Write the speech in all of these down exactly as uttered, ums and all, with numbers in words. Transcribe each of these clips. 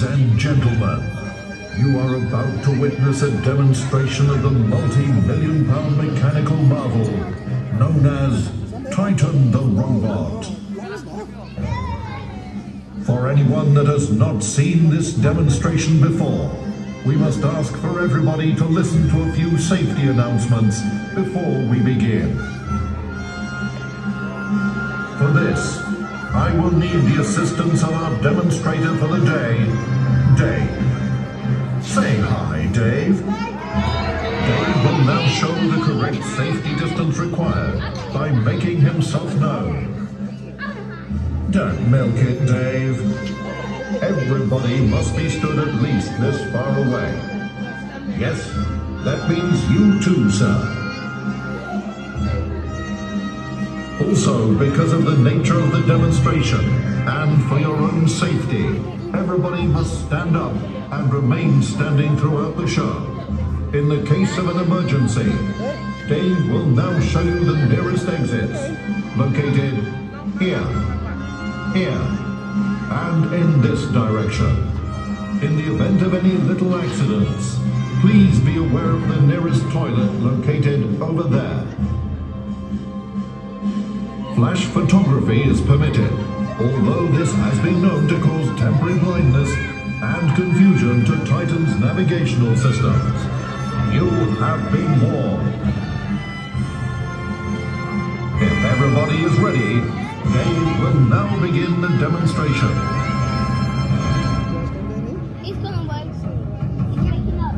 Ladies and gentlemen, you are about to witness a demonstration of the multi-million pound mechanical marvel known as Titan the Robot. For anyone that has not seen this demonstration before, we must ask for everybody to listen to a few safety announcements before we begin. For this, I will need the assistance of our demonstrator for the day, Dave. Say hi, Dave. Dave will now show the correct safety distance required by making himself known. Don't milk it, Dave. Everybody must be stood at least this far away. Yes, that means you too, sir. Also, because of the nature of the demonstration, and for your own safety, everybody must stand up and remain standing throughout the show. In the case of an emergency, Dave will now show you the nearest exits, located here, here, and in this direction. In the event of any little accidents, please be aware of the nearest toilet located over there. Flash photography is permitted, although this has been known to cause temporary blindness and confusion to Titan's navigational systems. You have been warned. If everybody is ready, Dave will now begin the demonstration. He's going to He's waking up.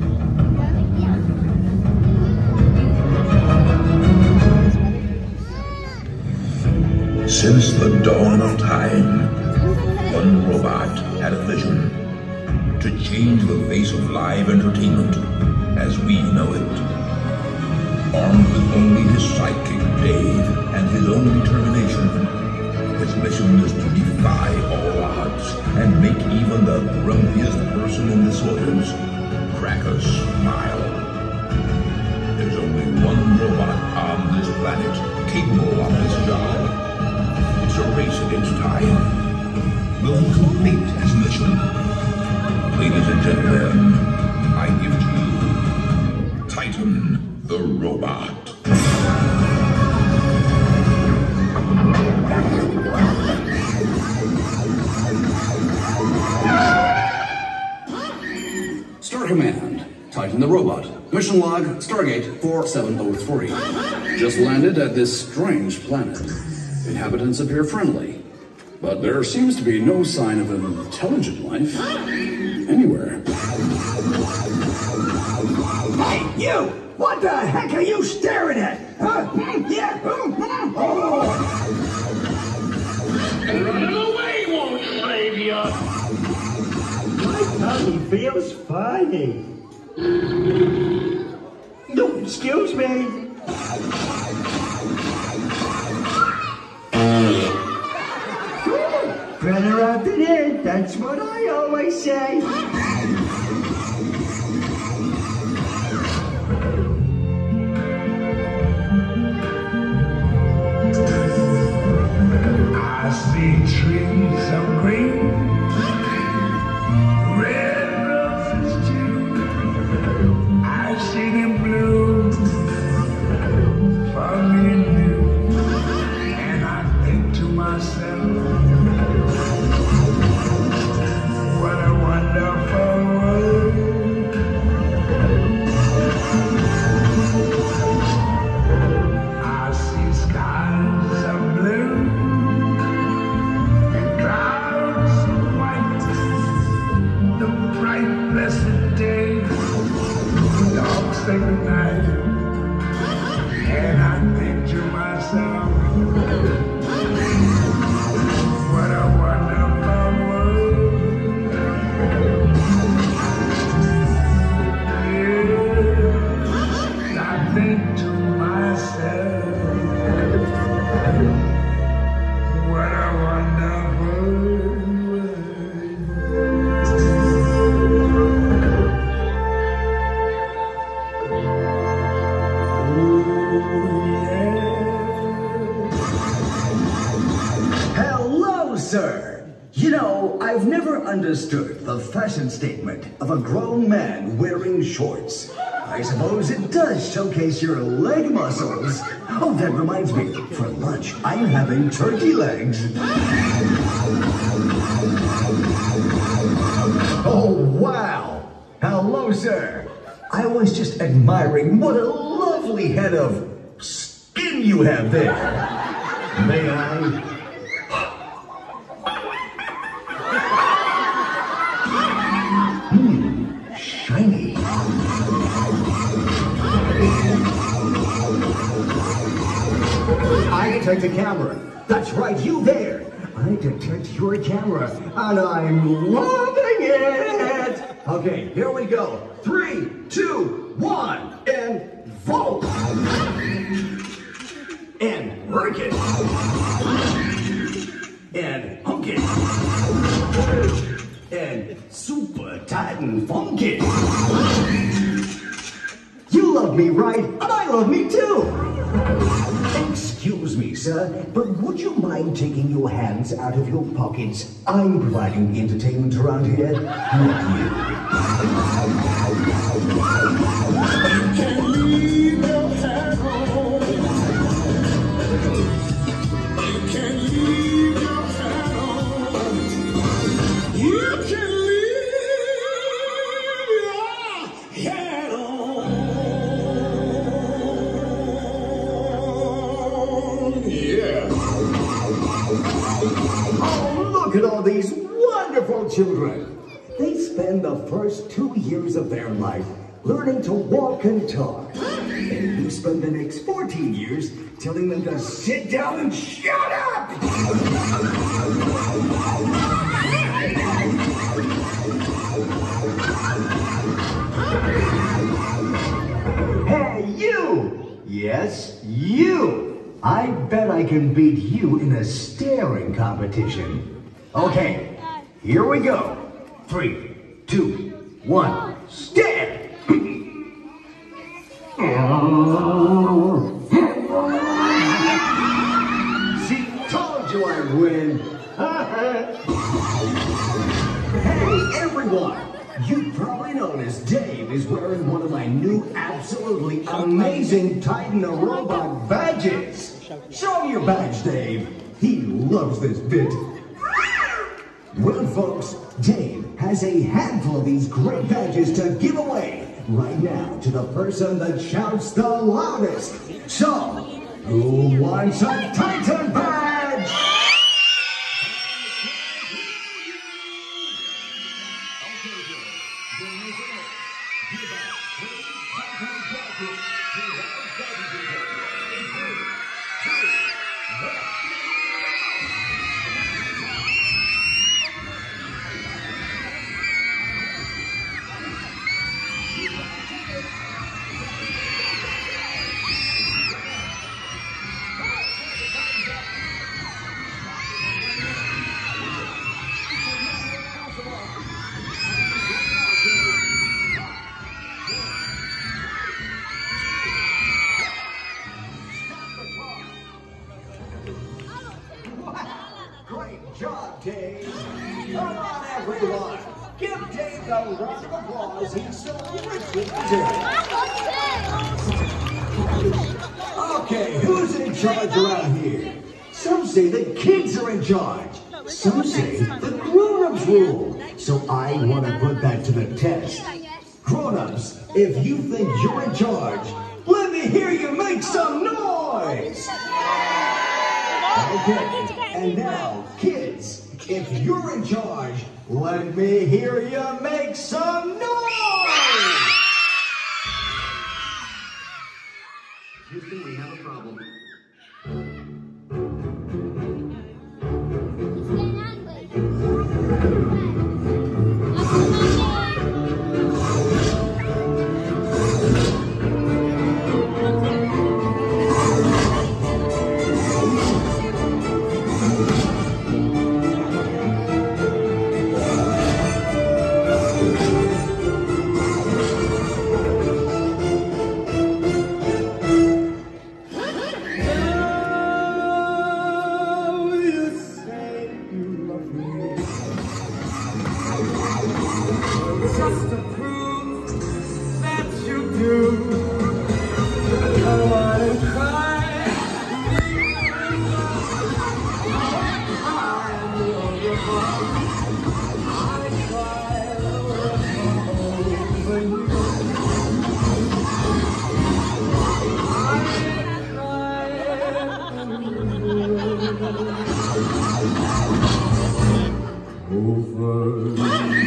Since the dawn of time, one robot had a vision to change the face of live entertainment as we know it. Armed with only his sidekick Dave and his own determination, his mission is to defy all odds and make even the grumpiest person in this audience crack a smile. There's only one robot on this planet capable of this job. It's a race against time. Will he complete his mission? Ladies and gentlemen, I give to you Titan the Robot. Star Command, Titan the Robot. Mission log, Stargate four seven oh three. Just landed at this strange planet. Inhabitants appear friendly, but there seems to be no sign of an intelligent life anywhere. Hey, you! What the heck are you staring at? Huh? Yeah? Oh. Running away won't save you! My tummy feels funny. No, excuse me. Better out than in, that's what I always say. I see trees of green, red roses too. I see them blue for me and you. And I think to myself, what a wonderful world. I see skies of blue and clouds of white. The You know, I've never understood the fashion statement of a grown man wearing shorts. I suppose it does showcase your leg muscles. Oh, that reminds me, for lunch, I'm having turkey legs. Oh, wow. Hello, sir. I was just admiring what a lovely head of skin you have there. May I? Hmm, shiny. I detect a camera. That's right, you there. I detect your camera, and I'm loving it. Okay, here we go. Three, two, one, and vote. And work it. And hunk it. And super tight and funky. You love me, right? And I love me too. Excuse me, sir, but would you mind taking your hands out of your pockets? I'm providing entertainment around here, not you. You can leave your hat on. You can leave your hat on. You can leave your hat on. Yeah. Oh, look at all these wonderful children. They spend the first two years of their life learning to walk and talk. And you spend the next fourteen years telling them to sit down and shut up! Hey, you! Yes, you! I bet I can beat you in a staring competition. Okay, here we go. Three, two, one, stare! See, told you I'd win. Hey, everyone! You probably noticed Dave is wearing one of my new absolutely amazing Titan a Robot badges. Show me your badge, Dave. He loves this bit. Well, folks, Dave has a handful of these great badges to give away right now to the person that shouts the loudest. So, who wants a Titan badge? Great job, Dave. Come on, everyone. Give Dave the round of applause he's so richly deserved. Okay, who's in charge around here? Some say the kids are in charge. Some say the grown-ups rule. So I want to put that to the test. Grown-ups, if you think you're in charge, let me hear you make some noise. Okay, and now, kids, if you're in charge, let me hear you make some noise! Houston, we have a problem. over.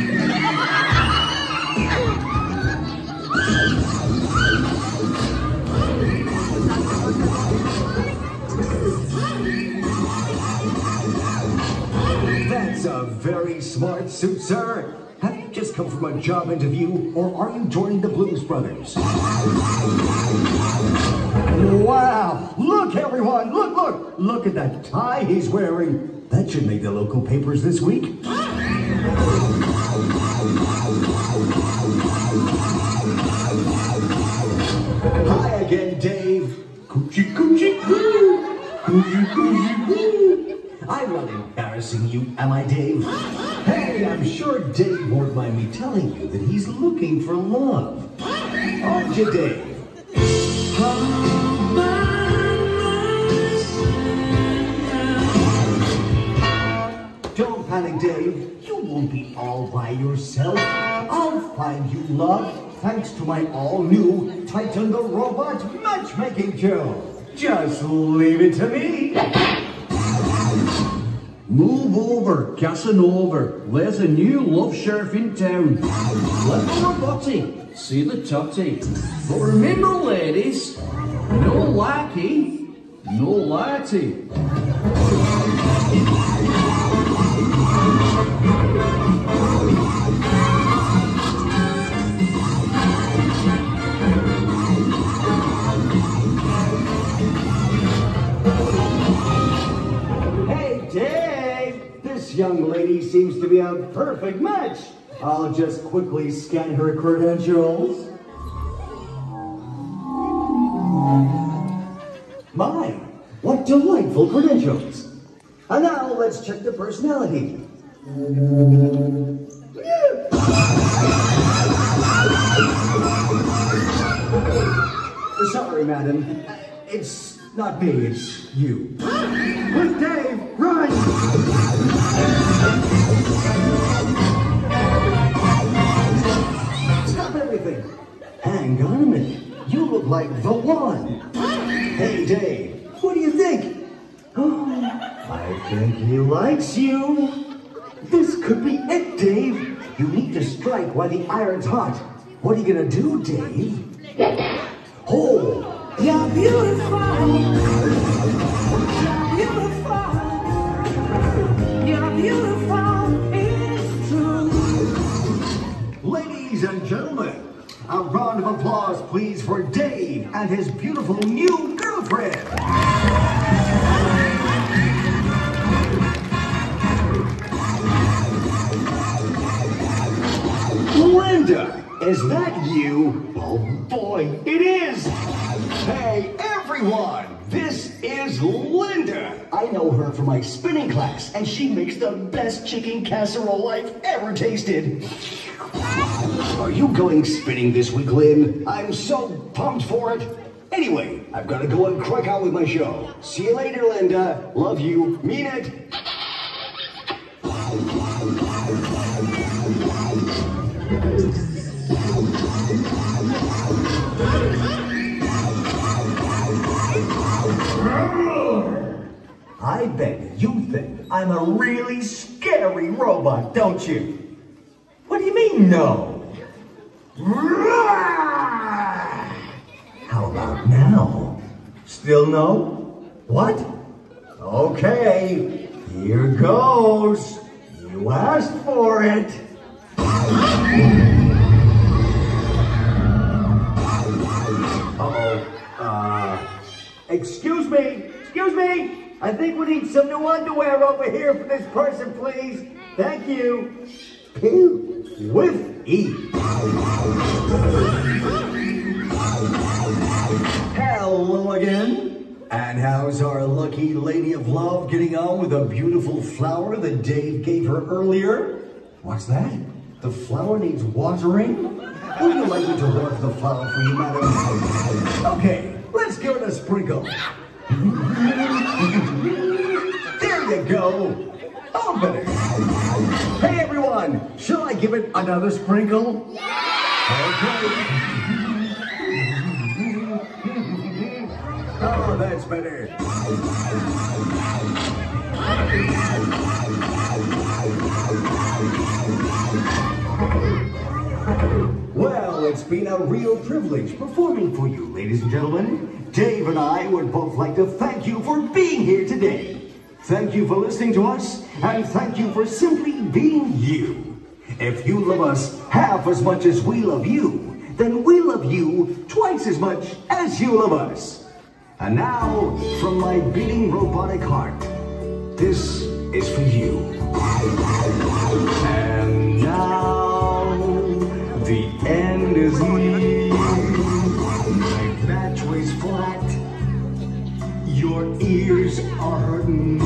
That's a very smart suit, sir. Have you just come from a job interview, or are you joining the Blues Brothers? Wow! Look, everyone! Look, look! Look at that tie he's wearing. That should make the local papers this week. Hi again, Dave. Coochie, coochie, coo. Coochie, coochie, coo. I'm not embarrassing you, am I, Dave? Hey, I'm sure Dave won't mind me telling you that he's looking for love. Aren't you, Dave? Don't panic, Dave. You won't be all by yourself. I'll find you love thanks to my all-new Titan the Robot matchmaking show. Just leave it to me. Move over, Casanova. There's a new love sheriff in town. Let the roboty see the totty. But remember, ladies, no lackey, no laddie. This young lady seems to be a perfect match. I'll just quickly scan her credentials. My, what delightful credentials. And now let's check the personality. Sorry, madam. It's not me, it's you. Quick, Dave, run! Stop everything. Hang on a minute. You look like the one. Hey, Dave, what do you think? Oh, I think he likes you. This could be it, Dave. You need to strike while the iron's hot. What are you gonna do, Dave? Oh, you're beautiful. You're beautiful. You're beautiful. It's true. Ladies and gentlemen, a round of applause, please, for Dave and his beautiful new girlfriend. Linda, is that you? Oh boy, it is! Hey everyone, this is Linda. I know her from my spinning class, and she makes the best chicken casserole I've ever tasted. Are you going spinning this week, Lynn? I'm so pumped for it. Anyway, I've got to go and crack out with my show. See you later, Linda. Love you. Mean it. I bet you think I'm a really scary robot, don't you? What do you mean, no? How about now? Still no? What? Okay, here goes. You asked for it. Uh-oh. Uh, excuse me, excuse me. I think we need some new underwear over here for this person, please. Thank you. Poo with ease. Hello again. And how's our lucky lady of love getting on with a beautiful flower that Dave gave her earlier? What's that? The flower needs watering? Would you like me to water the flower for you, madam? Okay, let's give it a sprinkle. There you go. Open it. Hey, everyone. Shall I give it another sprinkle? Okay. Oh, that's better. been a real privilege performing for you, ladies and gentlemen. Dave and I would both like to thank you for being here today. Thank you for listening to us, and thank you for simply being you. If you love us half as much as we love you, then we love you twice as much as you love us. And now, from my beating robotic heart, this is for you. And now, the end is near. My batch weighs flat. Your ears are hurting.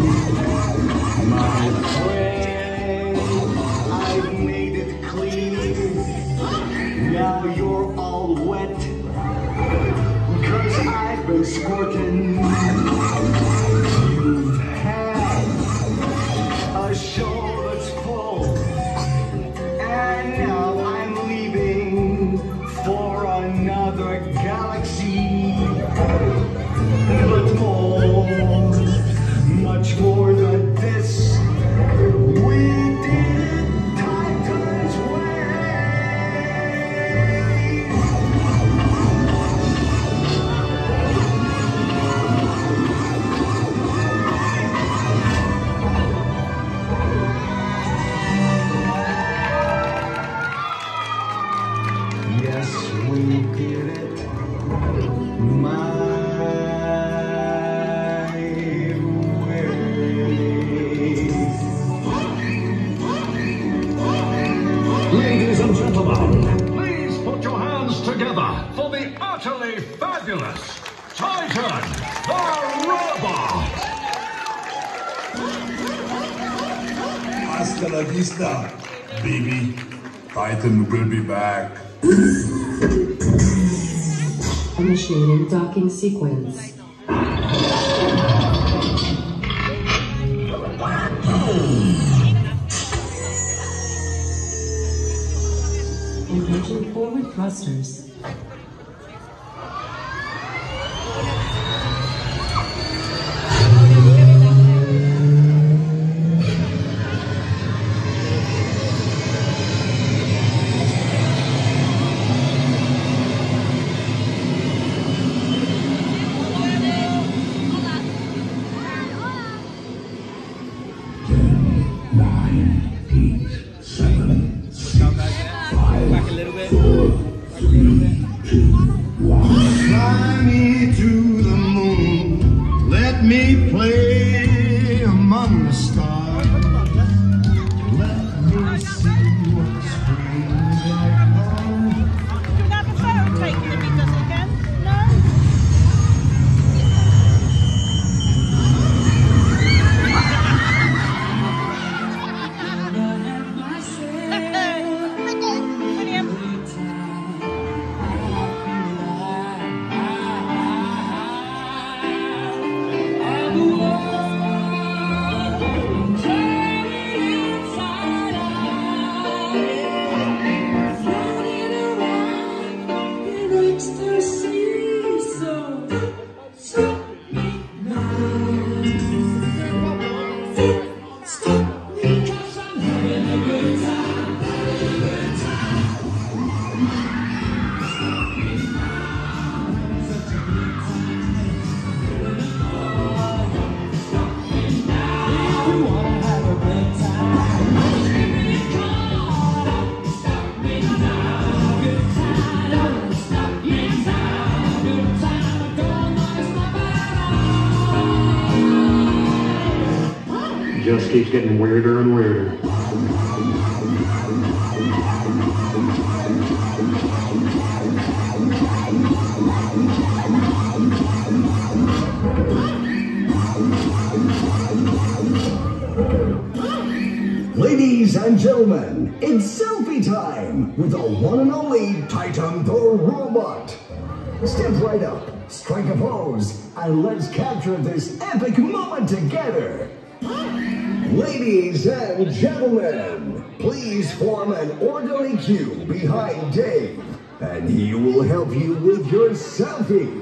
My friend, I've made it clear. Now you're all wet. Cause I've been squirting. You've had a show that's full. And now I'm leaving for another galaxy. But more, much more than this, we did Titan's way. Yes, we did it. My Ladies and gentlemen, please put your hands together for the utterly fabulous Titan the Robot! Hasta la vista, baby. Titan will be back. Initiating docking sequence. Engaging forward thrusters. Fly me to the moon, let me play among the stars. Let me see what spring is like home. Doe daar een foto tekenen, Mieke, als ik ken. Just keeps getting weirder and weirder. Ladies and gentlemen, it's selfie time with the one and only Titan the Robot. Step right up, strike a pose, and let's capture this epic moment together. Ladies and gentlemen, please form an orderly queue behind Dave, and he will help you with your selfie.